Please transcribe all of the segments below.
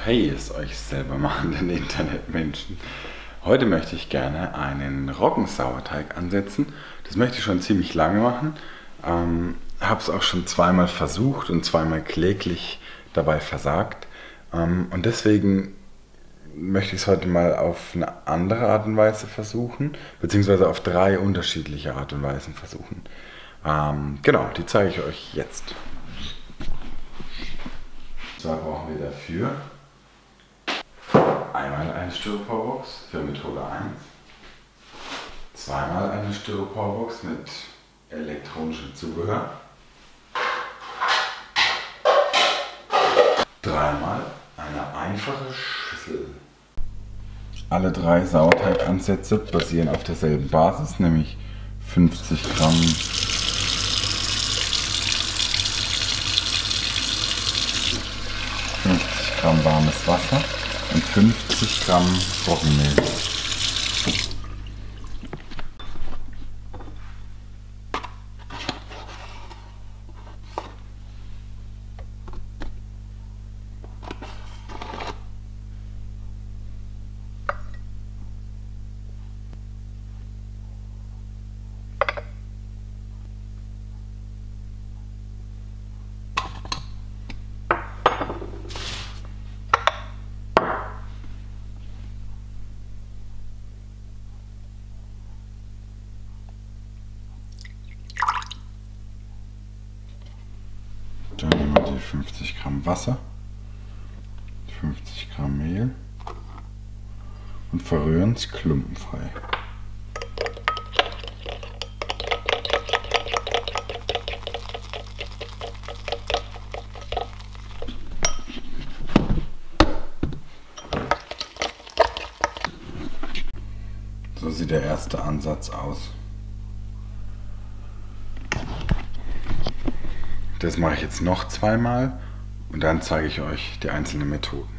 Hey, es euch selber machenden Internetmenschen. Heute möchte ich gerne einen Roggensauerteig ansetzen. Das möchte ich schon ziemlich lange machen. Habe es auch schon zweimal versucht und zweimal kläglich dabei versagt. Und deswegen möchte ich es heute mal auf eine andere Art und Weise versuchen, beziehungsweise auf 3 unterschiedliche Art und Weisen versuchen. Genau, die zeige ich euch jetzt. Und zwar brauchen wir dafür einmal eine Styroporbox für Methode 1, zweimal eine Styroporbox mit elektronischem Zubehör, dreimal eine einfache Schüssel. Alle 3 Sauerteigansätze basieren auf derselben Basis, nämlich 50 Gramm warmes Wasser und 50 Gramm Roggenmehl. Dann nehmen wir die 50 Gramm Wasser, 50 Gramm Mehl und verrühren es klumpenfrei. So sieht der erste Ansatz aus. Das mache ich jetzt noch zweimal und dann zeige ich euch die einzelnen Methoden.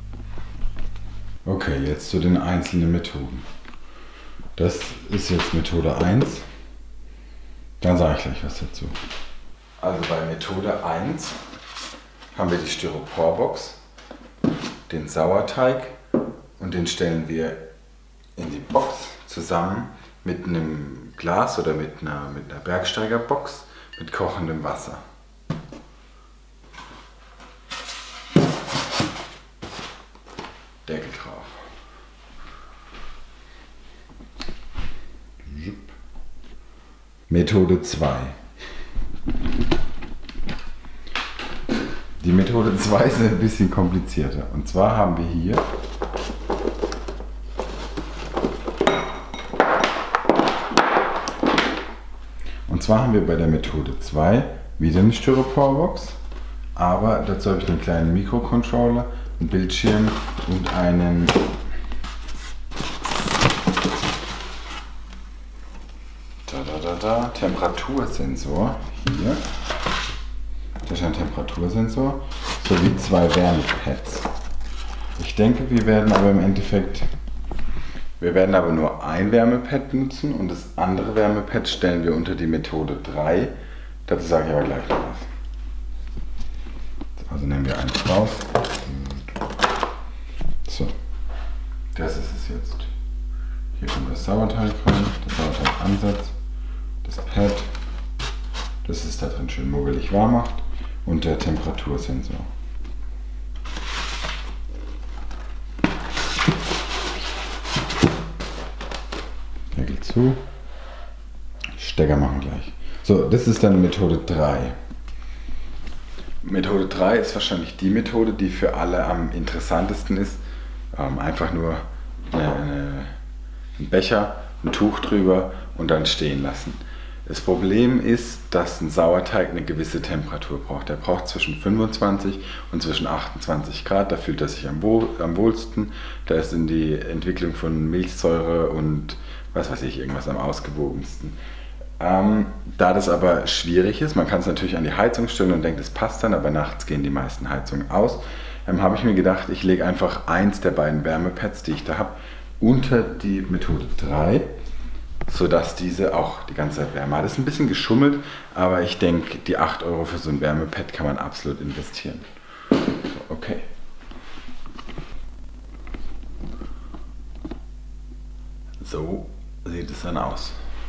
Okay, jetzt zu den einzelnen Methoden. Das ist jetzt Methode 1. Dann sage ich gleich was dazu. Also bei Methode 1 haben wir die Styroporbox, den Sauerteig und den stellen wir in die Box zusammen mit einem Glas oder mit einer Bergsteigerbox mit kochendem Wasser. Deckel drauf. Methode 2. Die Methode 2 ist ein bisschen komplizierter. Und zwar haben wir hier bei der Methode 2 wieder eine Styroporbox, aber dazu habe ich einen kleinen Mikrocontroller, einen Bildschirm und einen Temperatursensor hier. Das ist ein Temperatursensor sowie 2 Wärmepads. Ich denke, wir werden aber nur ein Wärmepad nutzen und das andere Wärmepad stellen wir unter die Methode 3. Dazu sage ich aber gleich noch was. Also nehmen wir eins raus. So, das ist es jetzt. Hier kommt das Sauerteig rein, der Sauerteigansatz, das Pad, das es da drin schön muggelig warm macht und der Temperatursensor. Deckel zu. Stecker machen gleich. So, das ist dann Methode 3. Methode 3 ist wahrscheinlich die Methode, die für alle am interessantesten ist. Einfach nur einen Becher, ein Tuch drüber und dann stehen lassen. Das Problem ist, dass ein Sauerteig eine gewisse Temperatur braucht. Der braucht zwischen 25 und zwischen 28 Grad, da fühlt er sich am wohlsten. Da ist in die Entwicklung von Milchsäure und was weiß ich, irgendwas am ausgewogensten. Da das aber schwierig ist, man kann es natürlich an die Heizung stellen und denkt, es passt dann, aber nachts gehen die meisten Heizungen aus, habe ich mir gedacht, ich lege einfach eins der beiden Wärmepads, die ich da habe, unter die Methode 3, sodass diese auch die ganze Zeit Wärme hat. Das ist ein bisschen geschummelt, aber ich denke, die 8 € für so ein Wärmepad kann man absolut investieren. So, okay. So sieht es dann aus.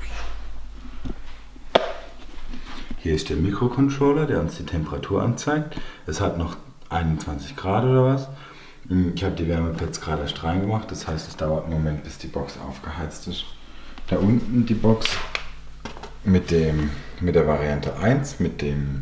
Hier ist der Mikrocontroller, der uns die Temperatur anzeigt. Es hat noch 21 Grad oder was. Ich habe die Wärmepads gerade erst reingemacht, das heißt, es dauert einen Moment, bis die Box aufgeheizt ist. Da unten die Box mit der Variante 1, mit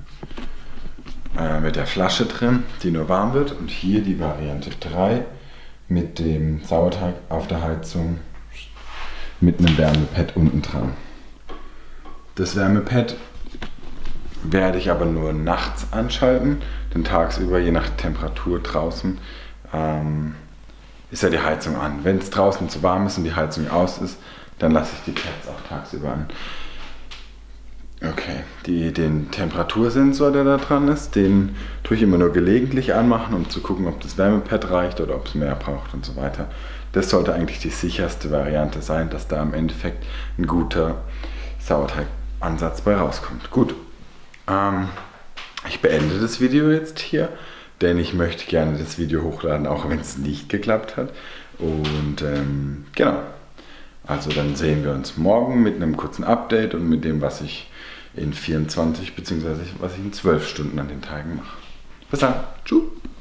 der Flasche drin, die nur warm wird. Und hier die Variante 3 mit dem Sauerteig auf der Heizung mit einem Wärmepad unten dran. Das Wärmepad werde ich aber nur nachts anschalten, denn tagsüber, je nach Temperatur draußen, ist ja die Heizung an. Wenn es draußen zu warm ist und die Heizung aus ist, dann lasse ich die Pads auch tagsüber an. Okay, den Temperatursensor, der da dran ist, den tue ich immer nur gelegentlich anmachen, um zu gucken, ob das Wärmepad reicht oder ob es mehr braucht und so weiter. Das sollte eigentlich die sicherste Variante sein, dass da im Endeffekt ein guter Sauerteigansatz bei rauskommt. Gut, ich beende das Video jetzt hier, denn ich möchte gerne das Video hochladen, auch wenn es nicht geklappt hat. Und genau, also dann sehen wir uns morgen mit einem kurzen Update und mit dem, was ich in 24 bzw. was ich in 12 Stunden an den Tagen mache. Bis dann, tschüss!